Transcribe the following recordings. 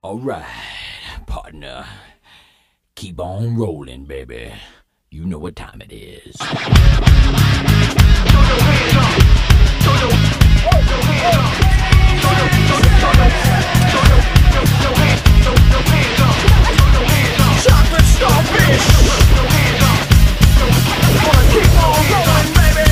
Alright, partner. Keep on rolling, baby. You know what time it is. Chocolate starfish. Wanna keep on rolling, baby.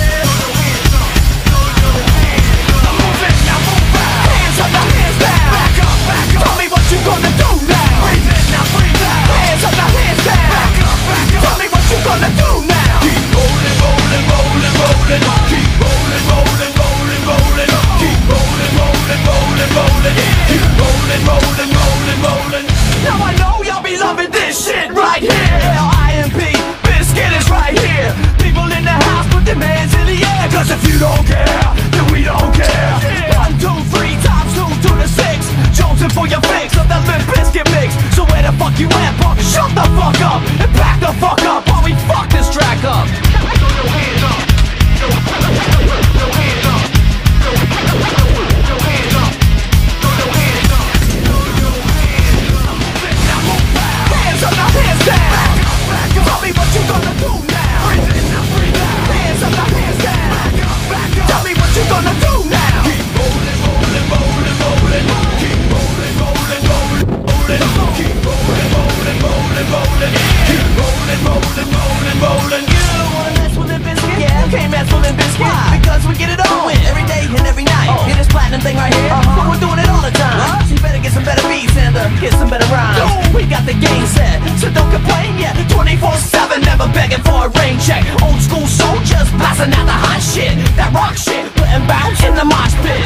Moving, now move out. Hands up, now hands down. Back up, back up. Tell me what you gonna do now. Breathe in, now breathe out. Hands up, now hands down. Back up, back up. Tell me what you gonna do now. Keep rolling, rolling, rolling, rolling. Keep rolling, rolling, rolling, rolling. Keep rolling, rolling, rolling, rolling. Keep rolling, rolling, rolling, rolling. Now I know y'all be loving this shit right here. L-I-M-P, Biscuit is right here. People in the house put their hands in the air. Cause if you don't care, then we don't care. 1, 2, 3 times 2 to the 6. Jonesing for your fix of that Limp Biscuit mix. So where the fuck you at, punk? Shut the fuck up and back the fuck up while we fuck this track up. Throw your hands up. Throw your hands up. Throw your hands up. Throw your hands up. Throw your hands up. Now move out. Hands up, now hands down. Back up, back up. Tell me what you gonna do now. Breathe in, now breathe out. Hands up, now hands down. Back up, back up. Tell me what you gonna do now. Keep rolling, rolling, rolling, rolling. Keep rolling, rolling, rolling, rolling. Keep rolling, rolling, rolling, rolling. Keep rolling, rolling, rolling, rolling. You don't wanna mess with Limp Biscuit? Yeah, you can't mess with Limp Biscuit. Why? Because we get it on every day and every night. Hear this platinum thing right here? But we're doing it all the time. So you better get some better beats and get some better rhymes. We got the game set, so don't complain yet. 24/7, never begging for a rain check. Old school soldiers blasting out the hot shit, that rock shit, letting bounce in the mosh pit.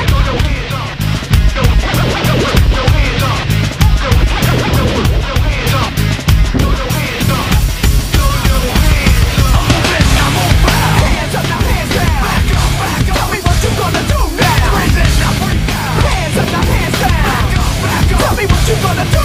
Tell me what you gonna do